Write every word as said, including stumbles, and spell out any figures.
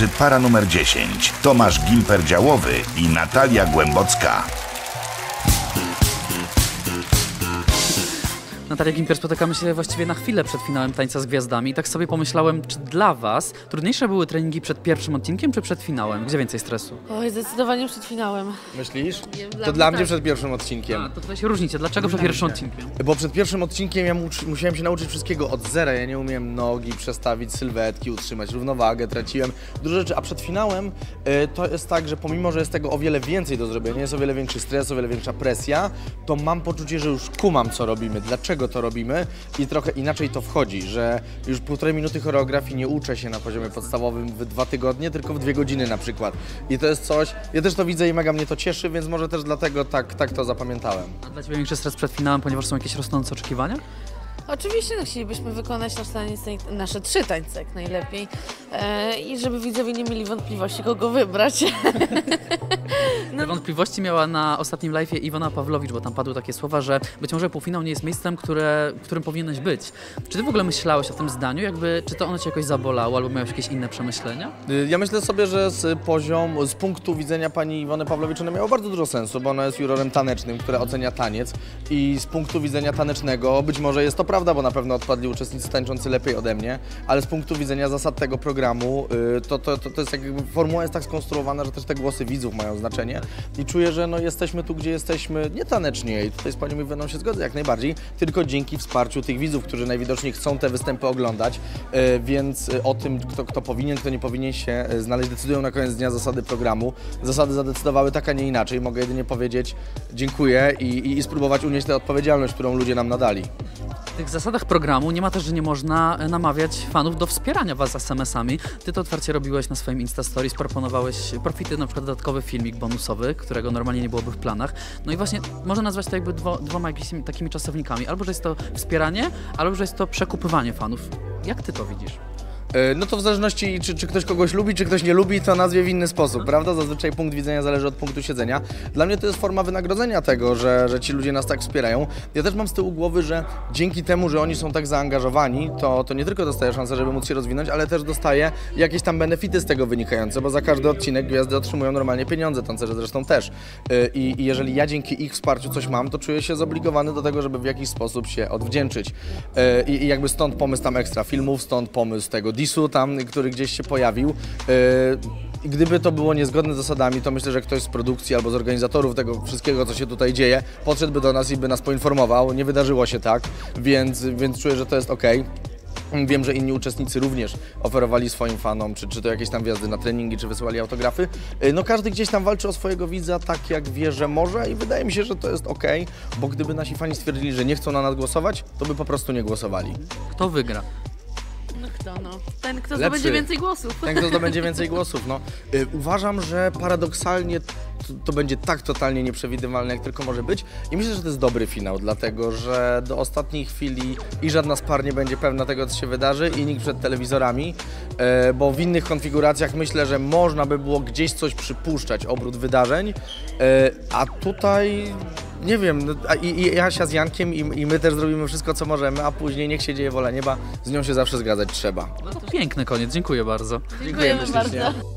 Para numer dziesięć. Tomasz Gimper-Działowy i Natalia Głębocka. Natalia Gimper, spotykamy się właściwie na chwilę przed finałem Tańca z Gwiazdami i tak sobie pomyślałem, czy dla was trudniejsze były treningi przed pierwszym odcinkiem, czy przed finałem? Gdzie więcej stresu? Oj, zdecydowanie przed finałem. Myślisz? Nie, To dla dla mnie mnie tak. przed pierwszym odcinkiem. A, to tutaj się różnicie. Dlaczego przed pierwszym odcinkiem? Bo przed pierwszym odcinkiem ja mu- musiałem się nauczyć wszystkiego od zera. Ja nie umiem nogi przestawić, sylwetki, utrzymać równowagę, traciłem dużo rzeczy. A przed finałem y, to jest tak, że pomimo, że jest tego o wiele więcej do zrobienia, jest o wiele większy stres, o wiele większa presja, to mam poczucie, że już kumam, co robimy, dlaczego to robimy i trochę inaczej to wchodzi, że już półtorej minuty choreografii nie uczę się na poziomie podstawowym w dwa tygodnie, tylko w dwie godziny na przykład. I to jest coś, ja też to widzę i mega mnie to cieszy, więc może też dlatego tak, tak to zapamiętałem. A dla ciebie większy stres przed finałem, ponieważ są jakieś rosnące oczekiwania? Oczywiście no, chcielibyśmy wykonać nasz taniec, nasze trzy tańce jak najlepiej e, i żeby widzowie nie mieli wątpliwości, kogo wybrać. Te wątpliwości miała na ostatnim live'ie Iwona Pawlowicz, bo tam padły takie słowa, że być może półfinał nie jest miejscem, które, w którym powinieneś być. Czy ty w ogóle myślałeś o tym zdaniu? Jakby, czy to ono cię jakoś zabolało, albo miałeś jakieś inne przemyślenia? Ja myślę sobie, że z poziom, z punktu widzenia pani Iwony Pawlowicz ona miała bardzo dużo sensu, bo ona jest jurorem tanecznym, które ocenia taniec i z punktu widzenia tanecznego być może jest to prawda, bo na pewno odpadli uczestnicy tańczący lepiej ode mnie, ale z punktu widzenia zasad tego programu to, to, to, to jest jakby, formuła jest tak skonstruowana, że też te głosy widzów mają znaczenie i czuję, że no jesteśmy tu, gdzie jesteśmy nie tanecznie i tutaj z panią Iwoną się zgodzę jak najbardziej, tylko dzięki wsparciu tych widzów, którzy najwidoczniej chcą te występy oglądać, więc o tym, kto, kto powinien, kto nie powinien się znaleźć, decydują na koniec dnia zasady programu. Zasady zadecydowały tak, a nie inaczej. Mogę jedynie powiedzieć dziękuję i, i, i spróbować unieść tę odpowiedzialność, którą ludzie nam nadali. W tych zasadach programu nie ma też, że nie można namawiać fanów do wspierania was es em esami. Ty to otwarcie robiłeś na swoim Insta Stories, proponowałeś profity, na przykład dodatkowy filmik bonusowy, którego normalnie nie byłoby w planach. No i właśnie można nazwać to jakby dwo, dwoma jakimiś takimi czasownikami. Albo, że jest to wspieranie, albo, że jest to przekupywanie fanów. Jak ty to widzisz? No to w zależności, czy, czy ktoś kogoś lubi, czy ktoś nie lubi, to nazwie w inny sposób, prawda? Zazwyczaj punkt widzenia zależy od punktu siedzenia. Dla mnie to jest forma wynagrodzenia tego, że, że ci ludzie nas tak wspierają. Ja też mam z tyłu głowy, że dzięki temu, że oni są tak zaangażowani, to, to nie tylko dostaję szansę, żeby móc się rozwinąć, ale też dostaję jakieś tam benefity z tego wynikające, bo za każdy odcinek gwiazdy otrzymują normalnie pieniądze, tancerze zresztą też. I, I jeżeli ja dzięki ich wsparciu coś mam, to czuję się zobligowany do tego, żeby w jakiś sposób się odwdzięczyć. I, i jakby stąd pomysł tam ekstra filmów, stąd pomysł tego disu tam, który gdzieś się pojawił. I gdyby to było niezgodne z zasadami, to myślę, że ktoś z produkcji albo z organizatorów tego wszystkiego, co się tutaj dzieje, podszedłby do nas i by nas poinformował. Nie wydarzyło się tak, więc, więc czuję, że to jest okej. Wiem, że inni uczestnicy również oferowali swoim fanom, czy, czy to jakieś tam wjazdy na treningi, czy wysyłali autografy. No każdy gdzieś tam walczy o swojego widza tak, jak wie, że może i wydaje mi się, że to jest okej, bo gdyby nasi fani stwierdzili, że nie chcą na nas głosować, to by po prostu nie głosowali. Kto wygra? No kto no? Ten, kto Lepszy. zdobędzie więcej głosów. Ten, kto zdobędzie więcej głosów, no. Y, uważam, że paradoksalnie to, to będzie tak totalnie nieprzewidywalne, jak tylko może być i myślę, że to jest dobry finał, dlatego, że do ostatniej chwili i żadna z par nie będzie pewna tego, co się wydarzy i nikt przed telewizorami, y, bo w innych konfiguracjach myślę, że można by było gdzieś coś przypuszczać, obrót wydarzeń, y, a tutaj... Nie wiem, no, i, i Jasia z Jankiem i, i my też zrobimy wszystko, co możemy, a później niech się dzieje wola nieba, z nią się zawsze zgadzać trzeba. No to piękny koniec, dziękuję bardzo. Dziękujemy ślicznie. bardzo.